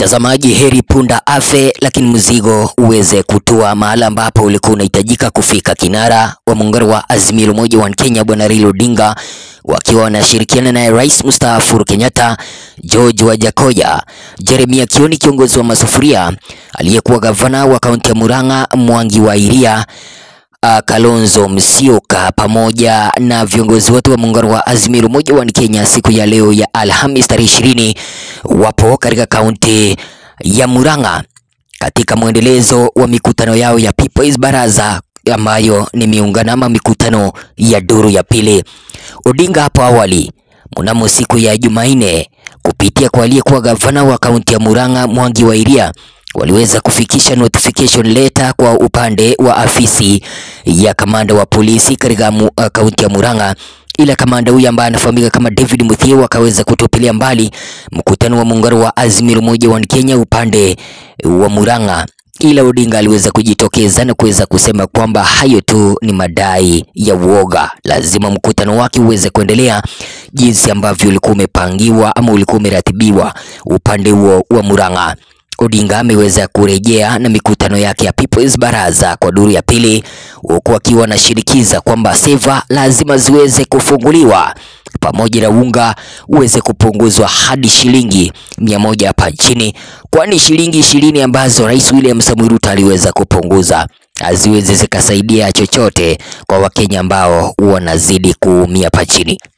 Mtazamaji, heri punda afe lakini mzigo uweze kutua mahala ambapo ulikuwa unahitajika kufika. Kinara wa muungano wa Azimio la Umoja wa Kenya Bwana Raila Odinga wakiwa wanashirikiana naye Rais Mstaafu Uhuru Kenyatta, George Wajackoya, Jeremiah Kioni kiongozi wa masufuria, aliyekuwa gavana wa kaunti ya Murang'a Mwangi wa Iria, Kalonzo Musyoka pamoja na viongozi wote wa muungano wa Azimio la Umoja wa Kenya siku ya leo ya Alhamisi tarehe 20 wapo katika kaunti ya Murang'a katika mwendelezo wa mikutano yao ya People's Baraza ambayo ni miungano ama mikutano ya duru ya pili. Odinga hapo awali mnamo siku ya Jumanne kupitia kwa aliyekuwa gavana wa kaunti ya Murang'a Mwangi wa Iria waliweza kufikisha notification letter kwa upande wa afisi ya kamanda wa polisi katika kaunti ya Murang'a, ila kamanda huyu ambaye anafahamika kama David Muthiewa akaweza kutupilia mbali mkutano wa muungano wa Azimio la Umoja wa Kenya upande wa Murang'a, ila Odinga aliweza kujitokeza na kuweza kusema kwamba hayo tu ni madai ya uoga, lazima mkutano wake uweze kuendelea jinsi ambavyo ulikuwa umepangiwa ama ulikuwa umeratibiwa upande huo wa Murang'a. Odinga ameweza kurejea na mikutano yake ya People's Baraza kwa duru ya pili, huku akiwa anashirikiza kwamba seva lazima ziweze kufunguliwa pamoja na unga uweze kupunguzwa hadi shilingi 100 hapa nchini, kwani shilingi 20 ambazo Rais William Samoei Ruto aliweza kupunguza haziwezi zikasaidia chochote kwa Wakenya ambao wanazidi kuumia hapa nchini.